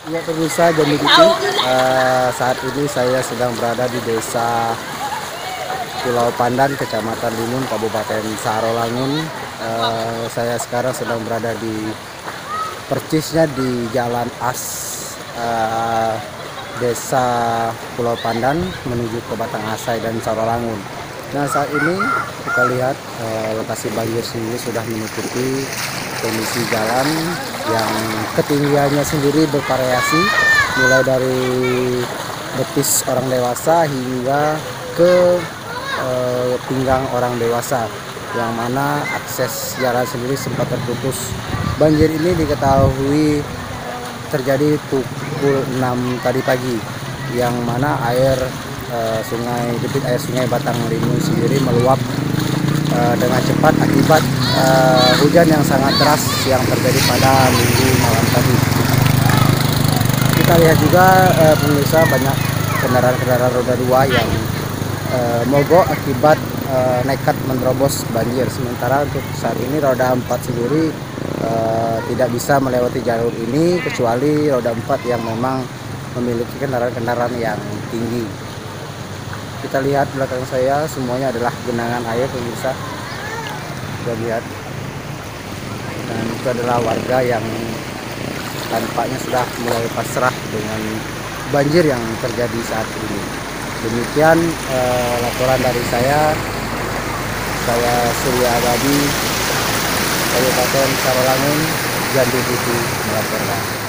Ya pemirsa Jambi TV, saat ini saya sedang berada di desa Pulau Pandan, Kecamatan Limun, Kabupaten Sarolangun. Saya sekarang sedang berada di persisnya di Jalan As, Desa Pulau Pandan menuju ke Batang Asai dan Sarolangun. Nah saat ini kita lihat lokasi banjir sendiri sudah menutupi kondisi jalan yang ketinggiannya sendiri bervariasi mulai dari betis orang dewasa hingga ke pinggang orang dewasa, yang mana akses jalan sendiri sempat terputus. Banjir ini diketahui terjadi pukul 6 tadi pagi, yang mana debit air sungai Batang Limun sendiri meluap dengan cepat akibat hujan yang sangat deras yang terjadi pada minggu malam tadi. Kita lihat juga pemirsa, banyak kendaraan-kendaraan roda 2 yang mogok akibat nekat menerobos banjir. Sementara untuk saat ini roda 4 sendiri tidak bisa melewati jalur ini, kecuali roda 4 yang memang memiliki kendaraan-kendaraan yang tinggi. Kita lihat belakang saya, semuanya adalah genangan air pemirsa. Kita lihat, dan itu adalah warga yang tampaknya sudah mulai pasrah dengan banjir yang terjadi saat ini. Demikian laporan dari saya Surya Abadi, Kabupaten Sarolangun, Jambi TV melaporkan.